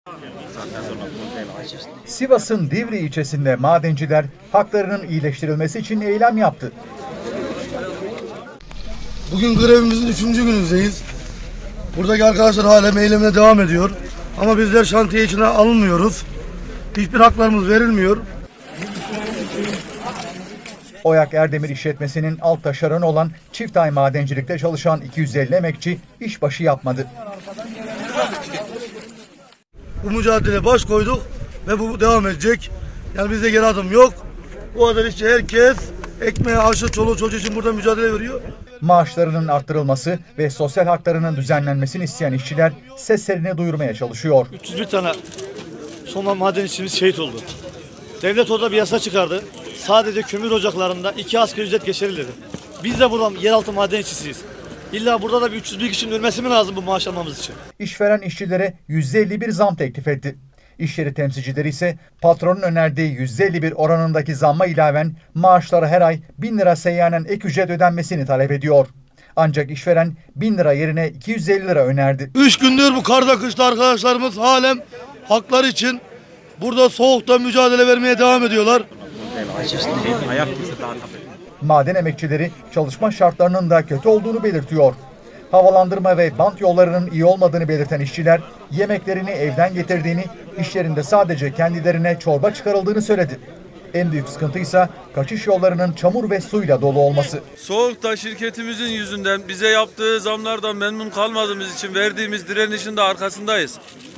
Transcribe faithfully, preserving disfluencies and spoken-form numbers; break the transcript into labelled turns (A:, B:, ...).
A: Sivas'ın Divri ilçesinde madenciler haklarının iyileştirilmesi için eylem yaptı.
B: Bugün grevimizin üçüncü günündeyiz. Buradaki arkadaşlar hala eylemine devam ediyor. Ama bizler şantiye içine alınmıyoruz. Hiçbir haklarımız verilmiyor.
A: Oyak Erdemir işletmesinin alt taşeronu olan Çiftay Madencilik'te çalışan iki yüz elli emekçi işbaşı yapmadı.
B: Bu mücadeleye baş koyduk ve bu devam edecek. Yani bizde geri adım yok. Bu kadar işçi herkes ekmeğe, aşı, çoluğu çocuğu için burada mücadele veriyor.
A: Maaşlarının arttırılması ve sosyal haklarının düzenlenmesini isteyen işçiler seslerini duyurmaya çalışıyor.
C: üç yüz bir tane Soma maden işçimiz şehit oldu. Devlet orada bir yasa çıkardı. Sadece kömür ocaklarında iki asgari ücret geçerli dedi. Biz de buradan yeraltı maden işçisiyiz. İlla burada da bir üç yüz bir kişinin ölmesi mi lazım bu maaş almamız için?
A: İşveren işçilere yüzde elli bir zam teklif etti. İş yeri temsilcileri ise patronun önerdiği yüzde elli bir oranındaki zamma ilaven maaşlara her ay bin lira seyyanen ek ücret ödenmesini talep ediyor. Ancak işveren bin lira yerine iki yüz elli lira önerdi.
B: Üç gündür bu karda kışta arkadaşlarımız halen haklar için burada soğukta mücadele vermeye devam ediyorlar.
A: Maden emekçileri çalışma şartlarının da kötü olduğunu belirtiyor. Havalandırma ve bant yollarının iyi olmadığını belirten işçiler yemeklerini evden getirdiğini, iş yerinde sadece kendilerine çorba çıkarıldığını söyledi. En büyük sıkıntı ise kaçış yollarının çamur ve suyla dolu olması.
D: Soğukta şirketimizin yüzünden bize yaptığı zamlardan memnun kalmadığımız için verdiğimiz direnişin de arkasındayız.